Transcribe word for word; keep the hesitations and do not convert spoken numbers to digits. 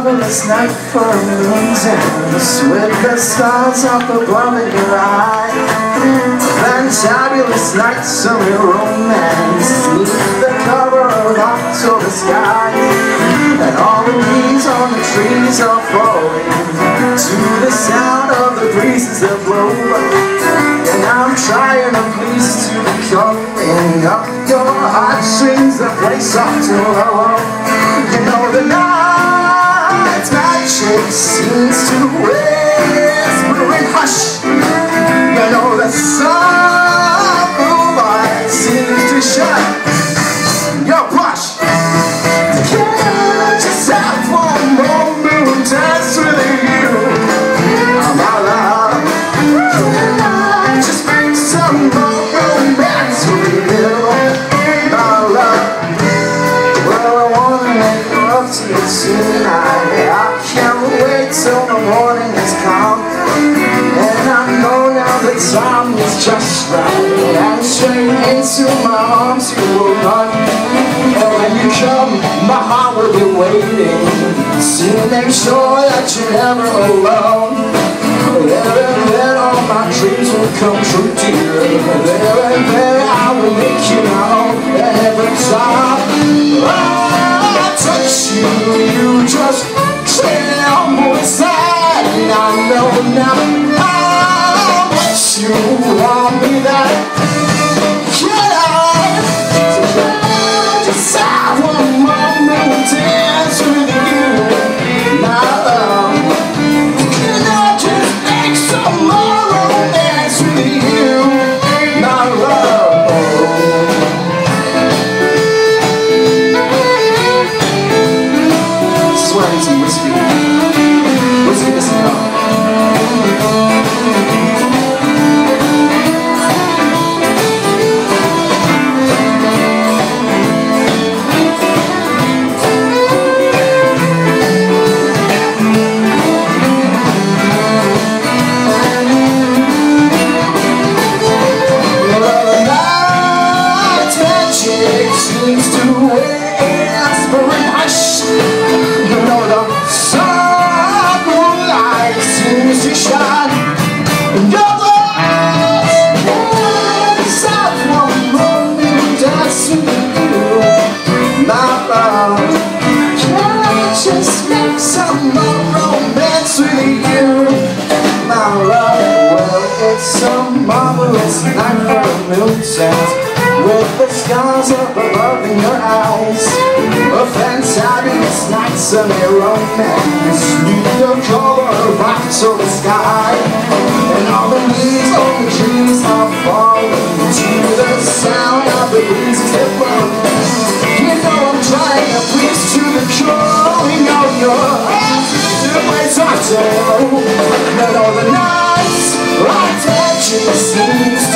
marvelous night for a moon's ends, with the stars up above in your eye. A fantabulous night, summer romance, beneath the cover of October sky. And all the leaves on the trees are falling to the sound of the breezes that blow. And I'm trying to please to be calling up your heartstrings that play soft and low. You know the night's magic seems to whisper and hush. You know the summer light seems to shine your blush. Can I just have one more moon dance with you, my love? Can I just make some more romance with you, my love? Well, I wanna make love to you tonight. I can't wait till the morning has come, and I know now the time is just right, and straight into my arms you will run. And when you come, my heart will be waiting to make sure that you're never alone. There and then all my dreams will come true, dear. There and then I will make you know that every time I touch you, you just tremble inside. And I know now how much you want me, that can I just have one more moon dance with you, my love? Can I just make some more romance with you, my love? Sweating some whiskey. Whiskey doesn't help. Seems to whisper and hush. You know the summer light seems to shine in your eyes. Yes, I want to dance with you, my love. Can I just make some more romance with you, my love? Well, it's a marvelous night for a moon dance, with the stars up above in your eyes. A fantabulous night, sunny romance, beneath the cover of October sky. And all the leaves on the trees are falling to the sound of the breezes that blow. You know I'm trying to please to the calling of your heart to play soft and low. And all the nights, like magic seems